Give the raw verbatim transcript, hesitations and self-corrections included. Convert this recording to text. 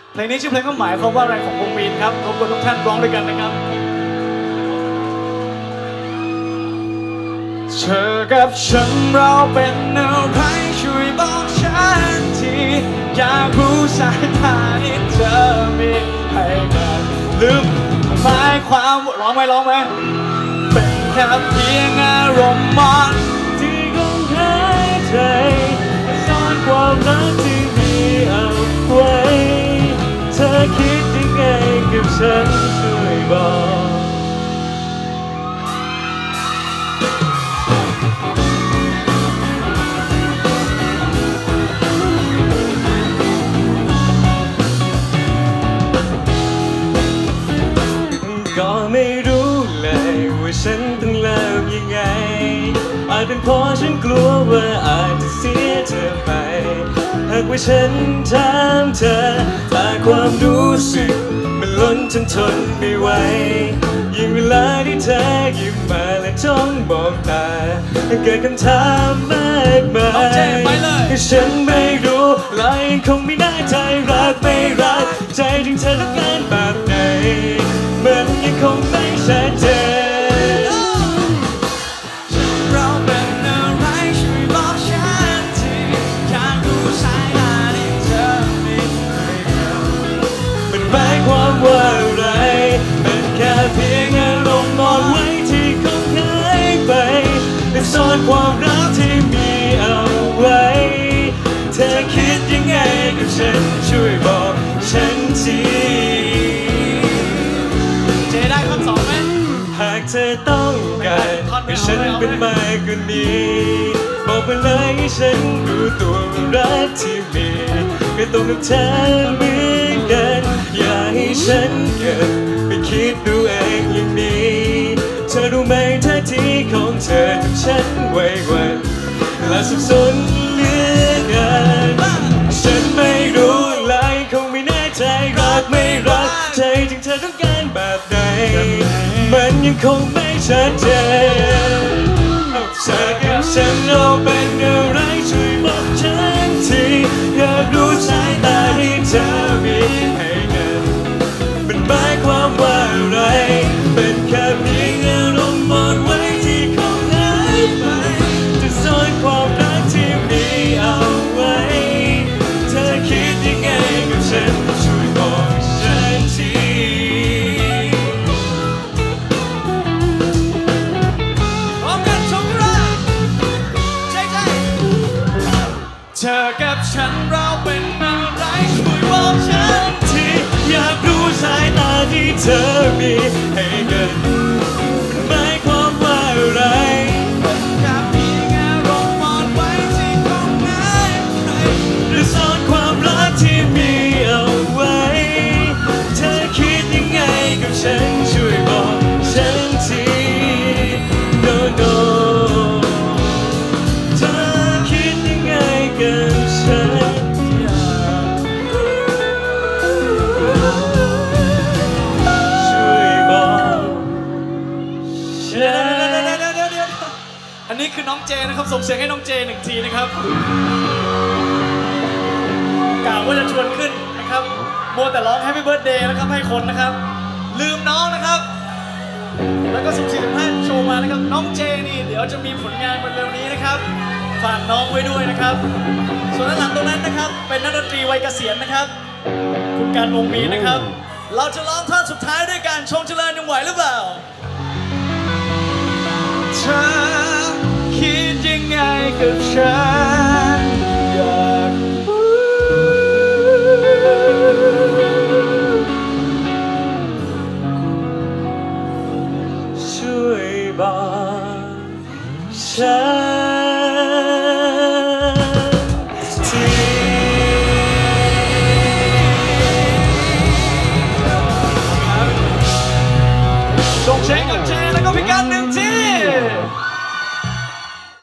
เพลงนี้ชื่อเพลงก็หมายความว่าอะไรของวงมีนครับรบกวนทุกท่านร้องด้วยกันนะครับเธอกับฉันเราเป็นอะไรช่วยบอกฉันทีอยากรู้สายตาที่เธอมีให้กันลืมหมายความร้องไหมร้องไหมเป็นแค่เพียงอารมณ์มันที่คงหายใจซ่อนความรักที่มีเอาไว้เธอคิดยังไงกับฉันช่วยบอกก็ไม่รู้เลยว่าฉันต้องเลิกยังไงอาจเป็นเพราะฉันกลัวว่าอาจจะเสียเธอไปหากว่าฉันถามเธอแต่ความรู้สึกมันล้นจนทนไม่ไหวยิ่งเวลาที่เธอยิ้มมาและจ้องมองตาเกิดคำถามมากมายฉันไม่รู้และยังคงไม่แน่ใจรักไม่รักใจถึงเธอต้องการแบบไหนมันยังคงไม่ชัดเจนเราเป็นอะไรช่วยบอกฉันทีอยากรู้สายตาที่เธอมีให้กันมันหมายความว่าอะไรเป็นแค่เพียงอารมณ์อ่อนไหวที่คงหายไปแต่ซ่อนความรักที่มีเอาไว้เธอคิดยังไงกับฉันช่วยบอกฉันทีหากเธอต้องการให้ฉันเป็นมากกว่านี้บอกไปเลยให้ฉันรู้ตัวรักที่มีก็ต้องกับเธอเหมือนกันอย่าให้ฉันเกิดไปคิดดูเองอย่างนี้เธอรู้ไหมท่าทีของเธอทำฉันไว้วันและสับสนเหลือเกินฉันไม่รู้และคงไม่แน่ใจรักไม่รักใจถึงเธอต้องการแบบไหนมันยังคงไม่ชัดเจนเธอกับฉันเราเป็นอะไรช่วยบอกฉันทีอยากรู้สายตาที่เธอมีให้กันมันหมายความว่าอะไรเป็นแค่เพียงอารมณ์อ่อนไหวที่คงหายไปจะซ่อนความรักที่มีเอาไว้เธอคิดยังไงกับฉันช่วยบอกฉันทีเธอกับฉันเราเป็นอะไรช่วยบอกฉันทีอยากรู้สายตาที่เธอมีให้กันหมายความว่าอะไรเป็นแค่เพียงอารมณ์อ่อนไหวที่คงหายไปหรือซ่อนความรักที่มีเอาไว้เธอคิดยังไงกับฉันช่วยบอกฉันที no noอันนี้คือน้องเจนะครับส่งเสียงให้น้องเจหนึ่งทีนะครับกล่าวว่าจะชวนขึ้นนะครับมัวแต่ร้อง Happy Birthday นะครับให้คนนะครับลืมน้องนะครับแล้วก็สุ่มสี่สุ่มห้าโชว์มานะครับน้องเจนี่เดี๋ยวจะมีผลงานวันเร็วนี้นะครับฝากน้องไว้ด้วยนะครับส่วนด้านหลังตรงนั้นนะครับเป็นนักดนตรีวัยเกษียณนะครับคุณการวงมีนะครับเราจะร้องท่อนสุดท้ายด้วยการชมเจริญยังไหวหรือเปล่าเธอคิดยังไงกับฉันอยากช่วยบอกฉัน